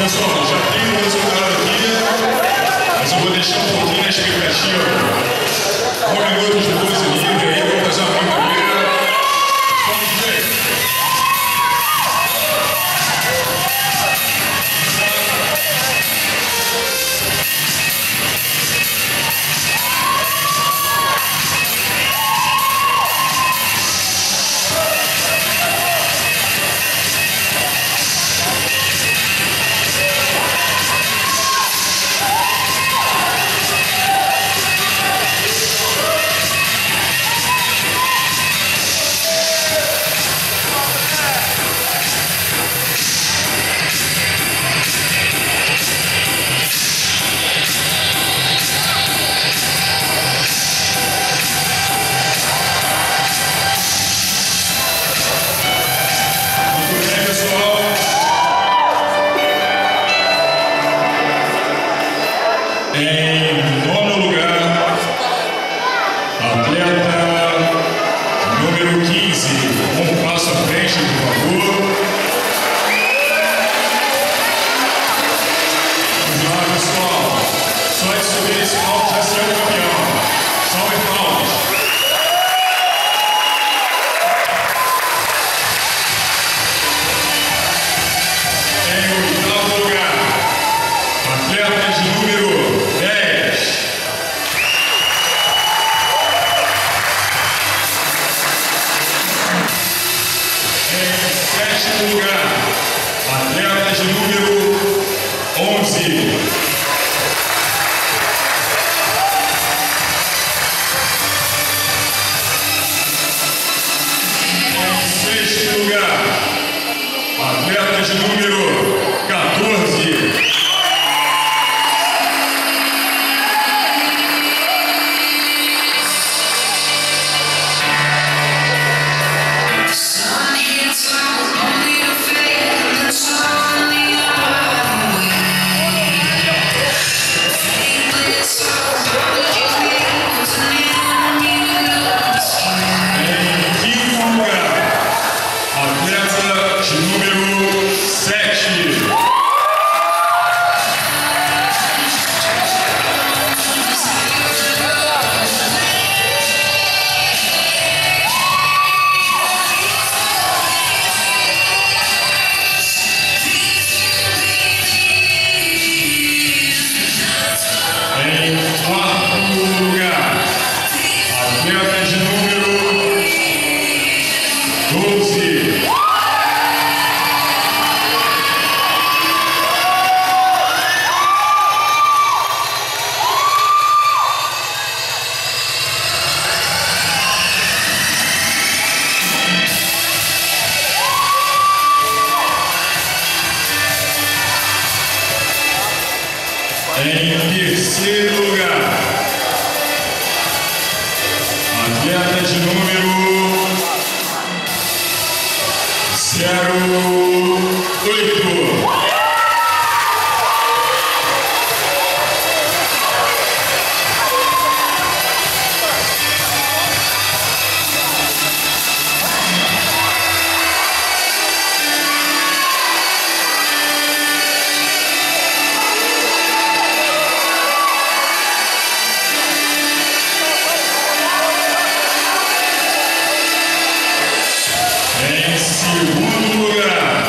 pessoal, já tem o resultado aqui, mas eu vou deixar um pouquinho na expectativa. 1 minuto depois do livro, aí eu vou fazer uma brincadeira. Vamos ver. Em nono lugar, atleta número 15, um passo à frente, por favor. Vamos lá, pessoal. Só de subir esse palco já será o campeão. Salve palmas. Em oitavo lugar, atleta de número 10. Em sétimo lugar, atleta de número 11. Em sexto lugar, atleta de número 14. Em quarto lugar, atleta de número 12. Em terceiro lugar, atleta de número 08. Em segundo lugar,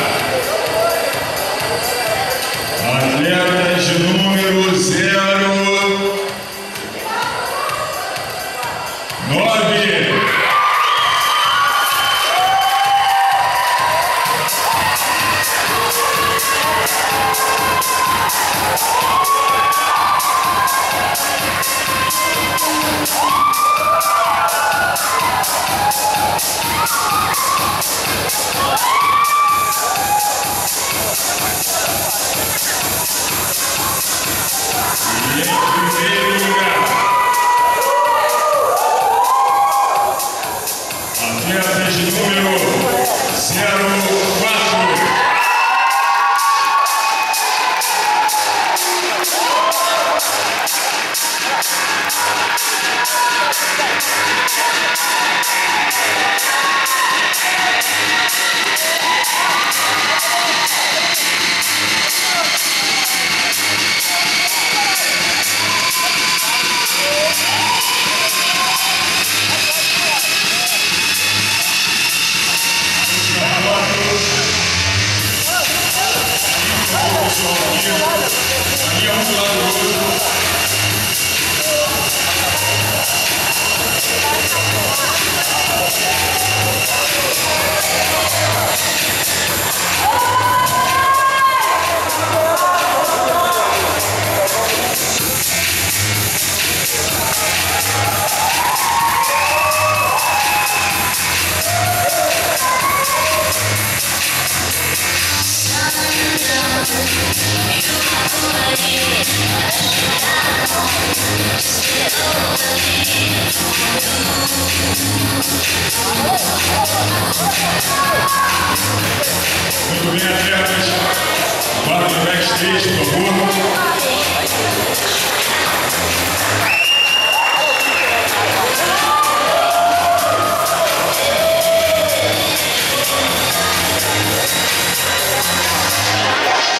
Muito bem, atletas. Guarda no backstage, por favor.